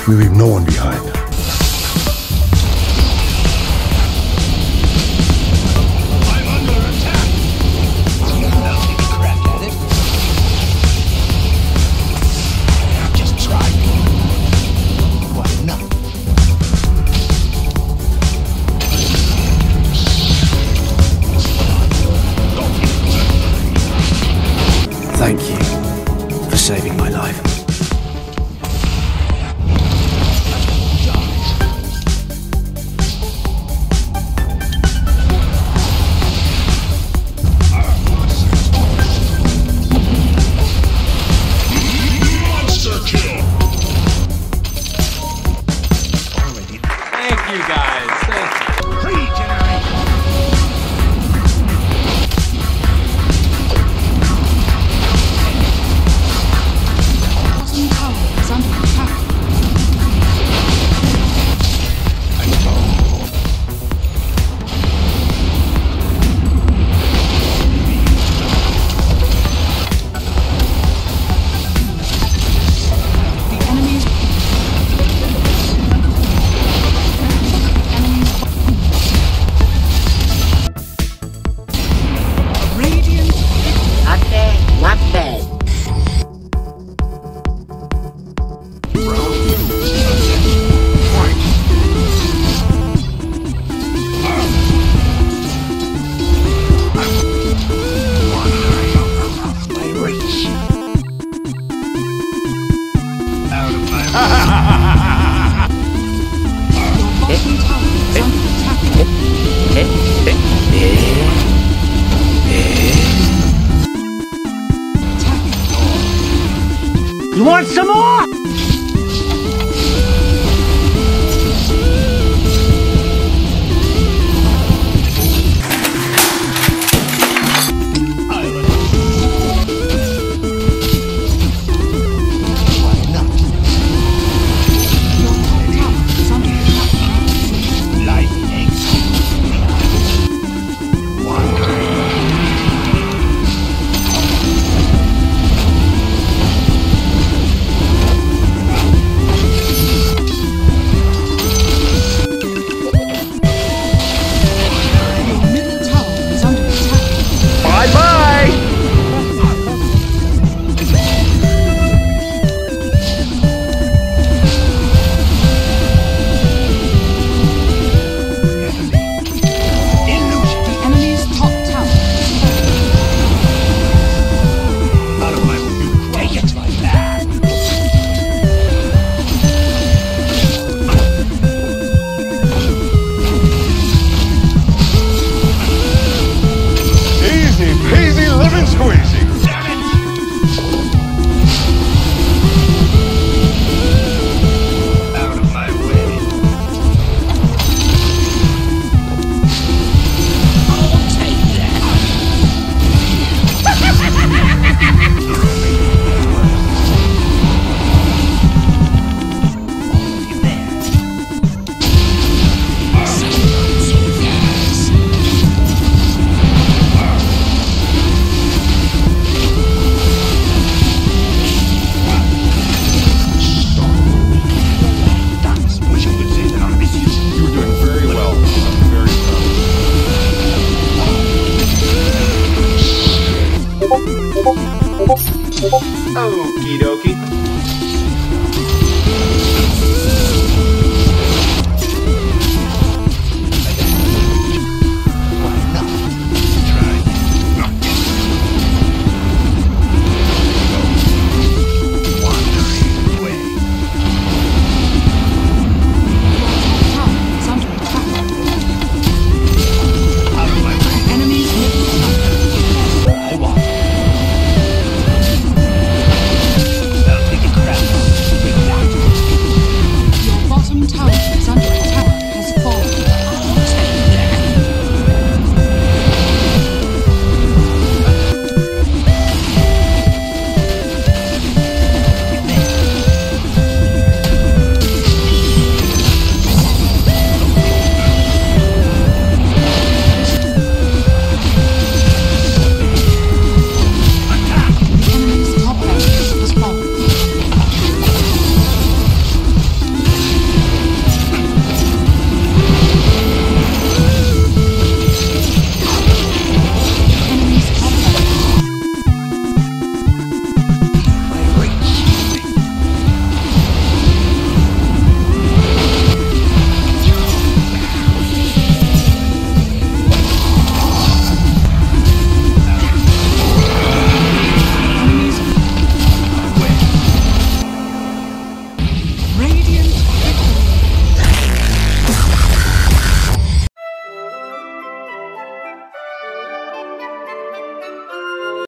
We leave no one behind. I'm under attack! I'll take a crack at it. Just try me. Why not? Thank you for saving my life. Monster kill! Thank you guys. Thank you. Regeneration! Bottom tower is under attack. The enemy's Radiant Not bad, not bad. My reach. Out of my bottom tower is under attack. You want some more? island. Why not? Your top tower is under attack. Life takes wandering. Your middle tower is under attack. Bye-bye! Illusion. The enemy's top tower is Out of my way. Take it like that. Easy peasy lemon squeezy. Damn it! Out of my way. I'll take that. Wish I could say that I miss you. You were doing very well. I'm very proud. Okie dokie.